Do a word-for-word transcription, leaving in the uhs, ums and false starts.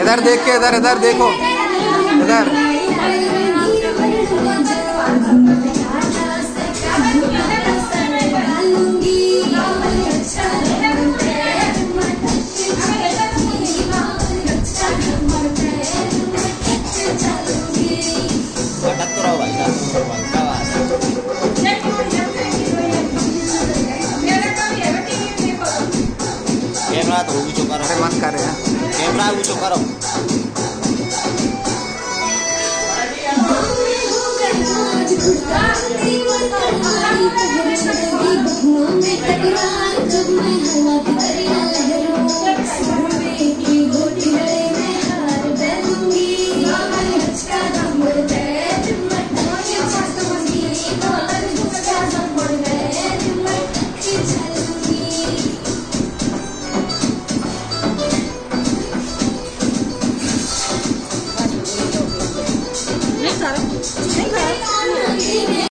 इधर देख के, इधर इधर देखो, इधर। कैमरा तो ऊंचो करो। अरे मत कर यार, कैमरा ऊंचो करो। नहीं